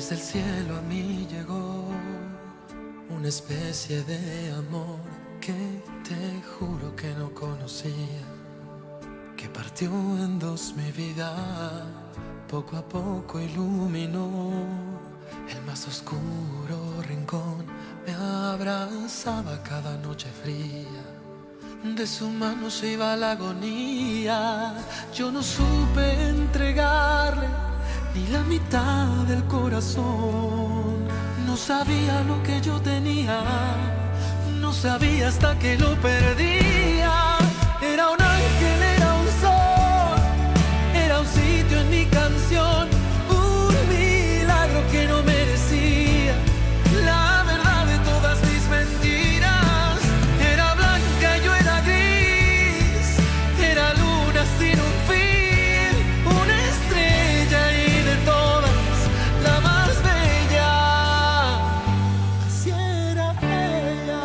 Desde el cielo a mí llegó una especie de amor que te juro que no conocía, que partió en dos mi vida, poco a poco iluminó el más oscuro rincón, me abrazaba cada noche fría, de su mano se iba la agonía. Yo no supe entregarle ni la mitad del corazón, no sabía lo que yo tenía, no sabía hasta que lo perdía. Era un ángel, era un sol, era un sitio en mi canción, un milagro que no merecía, la verdad de todas mis mentiras. Era blanca, yo era gris, era luna sin un fin, una estrella y de todas la más bella. Así era ella.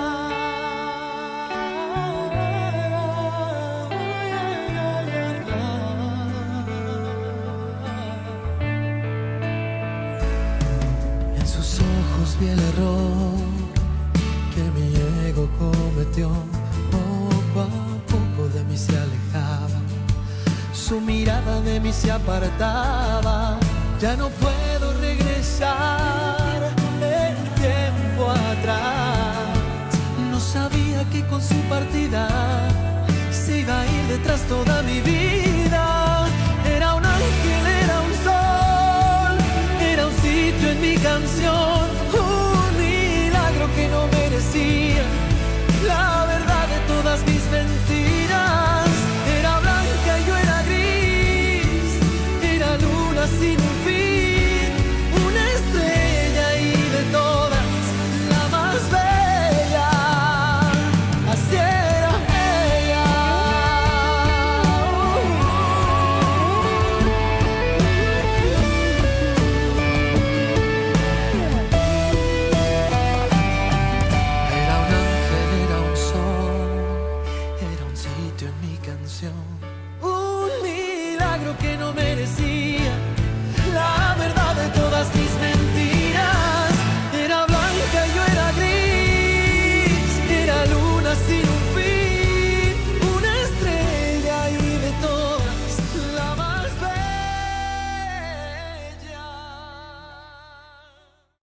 En sus ojos vi el error que mi ego cometió, poco a poco de mí se alejaba, su mirada de mí se apartaba. Ya no puedo regresar el tiempo atrás, no sabía que con su partida se iba a ir detrás toda